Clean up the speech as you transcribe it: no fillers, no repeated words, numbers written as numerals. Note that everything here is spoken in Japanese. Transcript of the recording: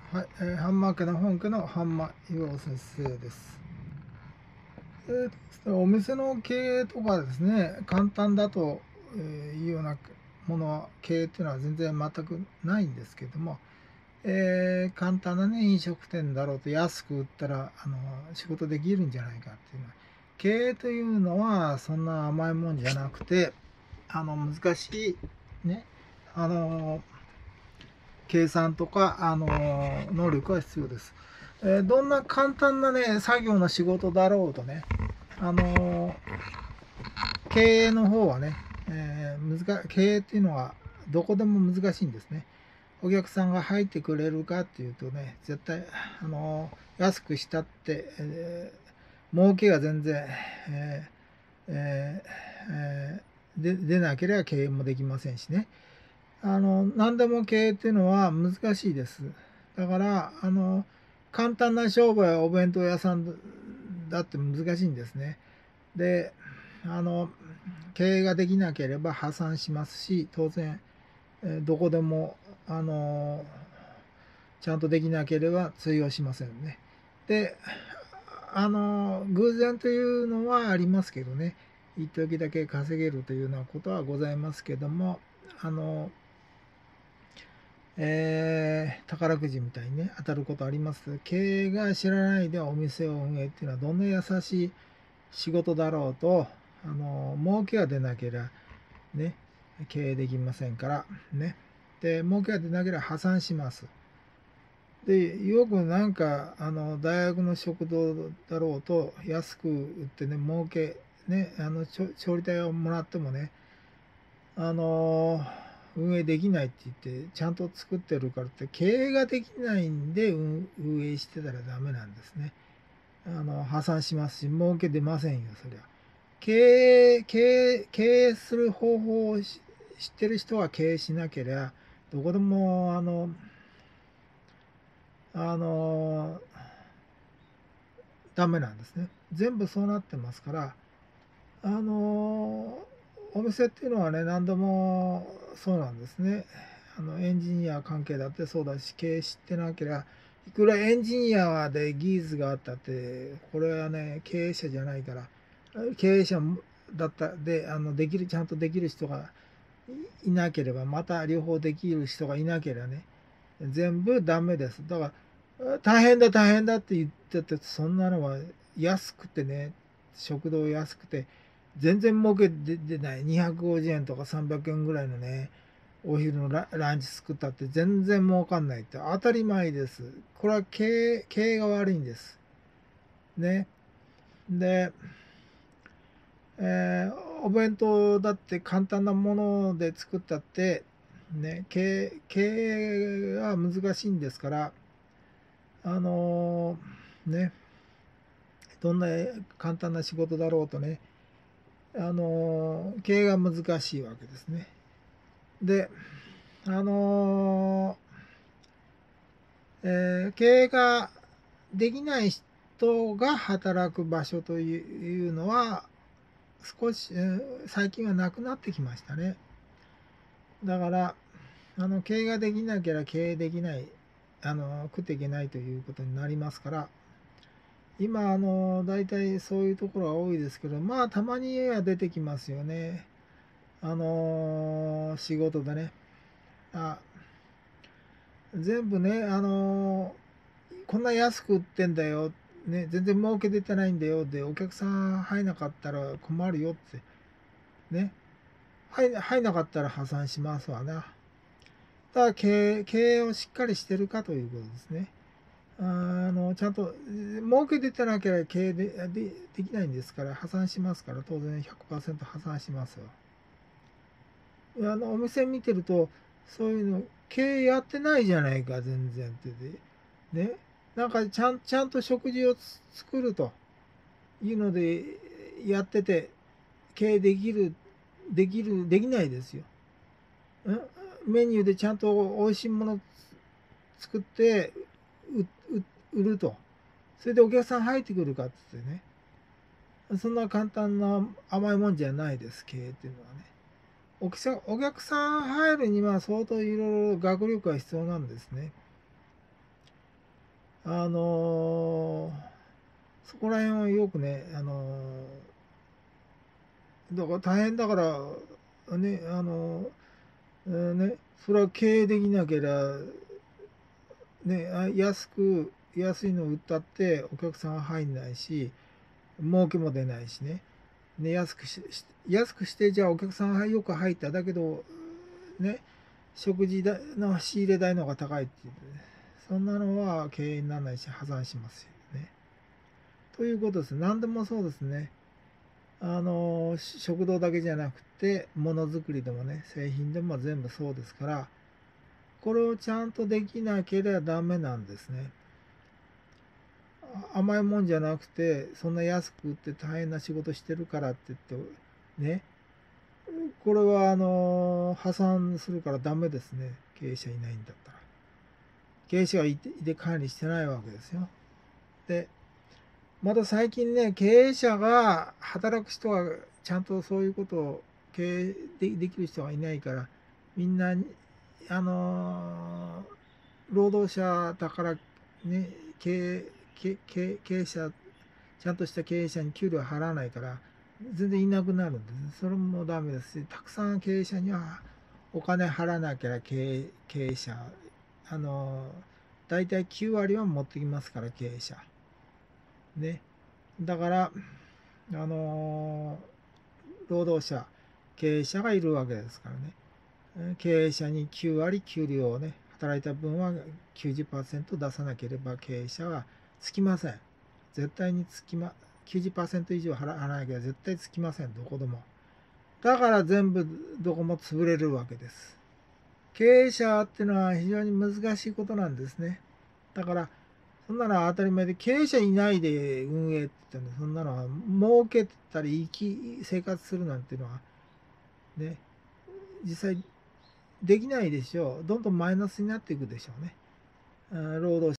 はい、ハンマー家の本家のハンマー岩尾先生です。お店の経営とかですね、簡単だというようなものは、経営っていうのは全然全くないんですけども、簡単なね、飲食店だろうと安く売ったら仕事できるんじゃないかっていうのは、経営というのはそんな甘いもんじゃなくて、難しいね、あの計算とか、能力が必要です。どんな簡単なね、作業の仕事だろうとね、あの経営の方はね、経営っていうのはどこでも難しいんですね。お客さんが入ってくれるかっていうとね、絶対、安くしたって、儲けが全然、えーえーえ出なければ経営もできませんしね。何でも経営っていうのは難しいです。だから、簡単な商売はお弁当屋さんだって難しいんですね。で、あの、経営ができなければ破産しますし、当然、どこでも、あの、ちゃんとできなければ通用しませんね。で、偶然というのはありますけどね、一時だけ稼げるというようなことはございますけども、宝くじみたいにね、当たることあります。経営が知らないでお店を運営っていうのはどんな優しい仕事だろうと、儲けが出なければね、経営できませんからね。で、儲けが出なければ破産します。で、よくなんか、大学の食堂だろうと、安く売ってね、儲け、ね、調理代をもらってもね、あの運営できないって言って、ちゃんと作ってるからって、経営ができないんで運営してたらダメなんですね。破産しますし、儲け出ませんよ、そりゃ。経営する方法を知ってる人は経営しなければ、どこでも、あの、ダメなんですね。全部そうなってますから、あの、お店っていうのはね、何でもそうなんですね。エンジニア関係だってそうだし、経営知ってなければ、いくらエンジニアで技術があったって、これはね、経営者じゃないから、経営者だったで、ちゃんとできる人がいなければ、また両方できる人がいなければね、全部ダメです。だから、大変だ大変だって言ってて、そんなのは安くてね、食堂安くて、全然儲け出ない。250円とか300円ぐらいのね、お昼のランチ作ったって全然儲かんないって当たり前です。これは経営が悪いんです。ね。で、お弁当だって簡単なもので作ったって、ね、経営が難しいんですから、あのね、どんな簡単な仕事だろうとね、経営が難しいわけですね。で、あの経営ができない人が働く場所というのは少し、最近はなくなってきましたね。だから、経営ができなければ経営できない、食っていけないということになりますから、今、大体そういうところが多いですけど、まあ、たまには出てきますよね。仕事でね。あ、全部ね、こんな安く売ってんだよ。ね、全然儲け出てないんだよ。で、お客さん入んなかったら困るよって。ね。入んなかったら破産しますわな。だから経営をしっかりしてるかということですね。ちゃんと、儲け出てなければ経営できないんですから、破産しますから、当然100%破産しますよ。お店見てると、そういうの、経営やってないじゃないか、全然ってね。なんかちゃんと食事を作るというのでやってて、経営できないですよ。メニューでちゃんと美味しいもの作って売ると。それでお客さん入ってくるかって言ってね。そんな簡単な甘いもんじゃないです、経営っていうのはね。お客さん入るには相当いろいろ学力が必要なんですね。 そこら辺をよくね、だから大変だから、ね、ね、それは経営できなければ、ね、安いの売ったってお客さんは入んないし、儲けも出ないしね。ね、安くして、じゃあお客さんがよく入った。だけど、ね、食事代の仕入れ代の方が高いっていう、ね、そんなのは経営にならないし、破産しますよね。ということです。何でもそうですね。食堂だけじゃなくて、ものづくりでもね、製品でも全部そうですから、これをちゃんとできなければダメなんですね。甘いもんじゃなくて、そんな安く売って大変な仕事してるからって言って、ね、これは破産するからダメですね。経営者いないんだったら。経営者がいて管理してないわけですよ。で、また最近ね、経営者が、働く人がちゃんとそういうことを経営できる人がいないから、みんな、労働者だからね、経営者、ちゃんとした経営者に給料払わないから、全然いなくなるんです。それもダメですし、たくさん経営者にはお金払わなきゃ経営者、あの、大体9割は持ってきますから、経営者。ね。だから、労働者、経営者がいるわけですからね。経営者に9割給料をね、働いた分は90%出さなければ経営者はつきません。絶対に90%以上払わなきゃ絶対つきません。どこでも。だから全部どこも潰れるわけです。経営者っていうのは非常に難しいことなんですね。だから、そんなのは当たり前で、経営者いないで運営って言ったら、そんなのは儲けたり生活するなんていうのは、ね、実際できないでしょう。どんどんマイナスになっていくでしょうね。労働